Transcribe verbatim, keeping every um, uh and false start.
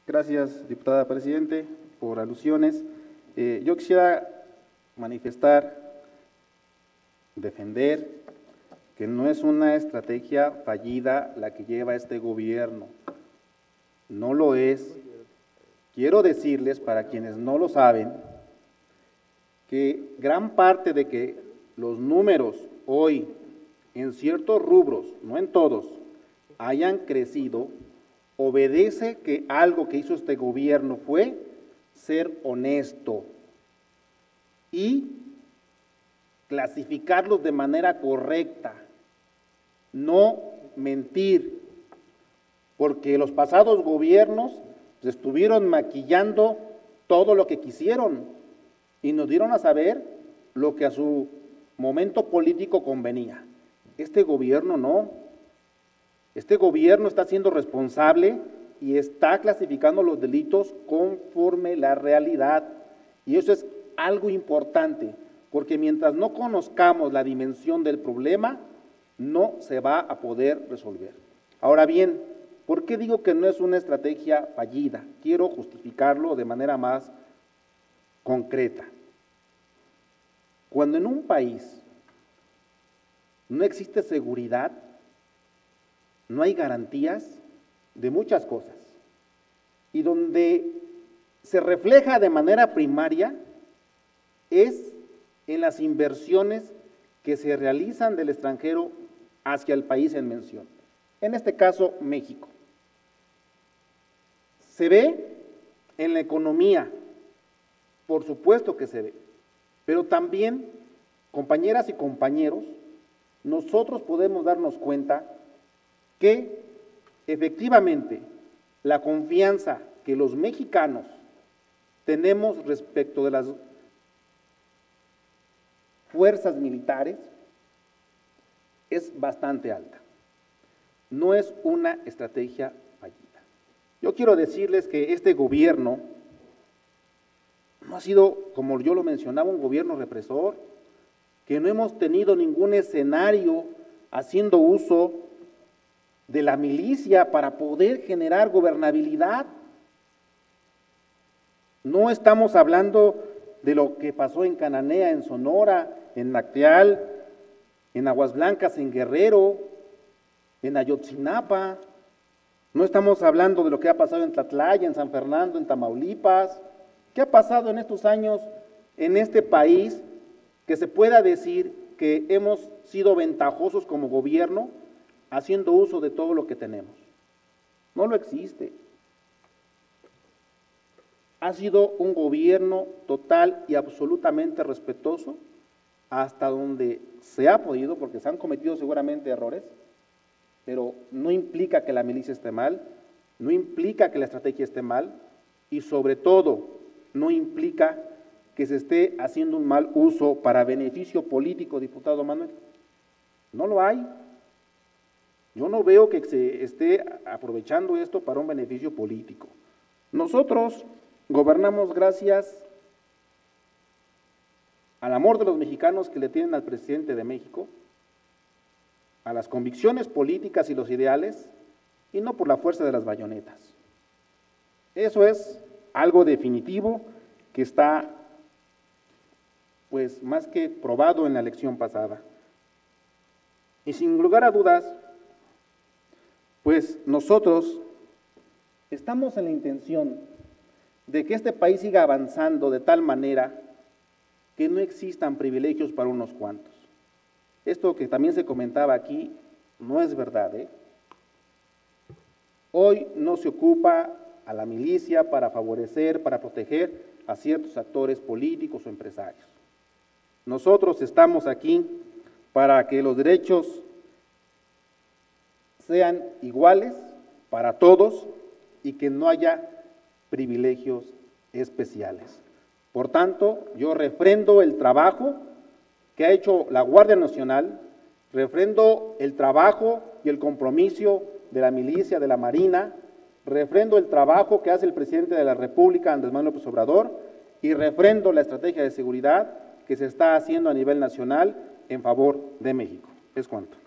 Gracias, diputada Presidente, por alusiones. Eh, yo quisiera manifestar, defender que no es una estrategia fallida la que lleva este gobierno. No lo es. Quiero decirles, para quienes no lo saben, que gran parte de que los números hoy en ciertos rubros, no en todos, hayan crecido, obedece que algo que hizo este gobierno fue ser honesto y clasificarlos de manera correcta, no mentir, porque los pasados gobiernos estuvieron maquillando todo lo que quisieron y nos dieron a saber lo que a su momento político convenía. Este gobierno no. Este gobierno está siendo responsable y está clasificando los delitos conforme la realidad. Y eso es algo importante, porque mientras no conozcamos la dimensión del problema, no se va a poder resolver. Ahora bien, ¿por qué digo que no es una estrategia fallida? Quiero justificarlo de manera más concreta. Cuando en un país no existe seguridad, no hay garantías de muchas cosas, y donde se refleja de manera primaria es en las inversiones que se realizan del extranjero hacia el país en mención, en este caso México. Se ve en la economía, por supuesto que se ve, pero también, compañeras y compañeros, nosotros podemos darnos cuenta que efectivamente la confianza que los mexicanos tenemos respecto de las fuerzas militares es bastante alta. No es una estrategia fallida. Yo quiero decirles que este gobierno no ha sido, como yo lo mencionaba, un gobierno represor, que no hemos tenido ningún escenario haciendo uso de la milicia para poder generar gobernabilidad. No estamos hablando de lo que pasó en Cananea, en Sonora, en Nacteal, en Aguas Blancas, en Guerrero, en Ayotzinapa. No estamos hablando de lo que ha pasado en Tlatlaya, en San Fernando, en Tamaulipas. ¿Qué ha pasado en estos años en este país que se pueda decir que hemos sido ventajosos como gobierno haciendo uso de todo lo que tenemos? No lo existe. Ha sido un gobierno total y absolutamente respetuoso hasta donde se ha podido, porque se han cometido seguramente errores, pero no implica que la milicia esté mal, no implica que la estrategia esté mal, y sobre todo no implica que se esté haciendo un mal uso para beneficio político, diputado Manuel. No lo hay. Yo no veo que se esté aprovechando esto para un beneficio político. Nosotros gobernamos gracias al amor de los mexicanos que le tienen al presidente de México, a las convicciones políticas y los ideales, y no por la fuerza de las bayonetas. Eso es algo definitivo que está, pues, más que probado en la elección pasada. Y sin lugar a dudas, pues nosotros estamos en la intención de que este país siga avanzando de tal manera que no existan privilegios para unos cuantos. Esto que también se comentaba aquí no es verdad, ¿eh? Hoy no se ocupa a la milicia para favorecer, para proteger a ciertos actores políticos o empresarios. Nosotros estamos aquí para que los derechos sean iguales para todos y que no haya privilegios especiales. Por tanto, yo refrendo el trabajo que ha hecho la Guardia Nacional, refrendo el trabajo y el compromiso de la milicia, de la Marina, refrendo el trabajo que hace el presidente de la República, Andrés Manuel López Obrador, y refrendo la estrategia de seguridad que se está haciendo a nivel nacional en favor de México. Es cuanto.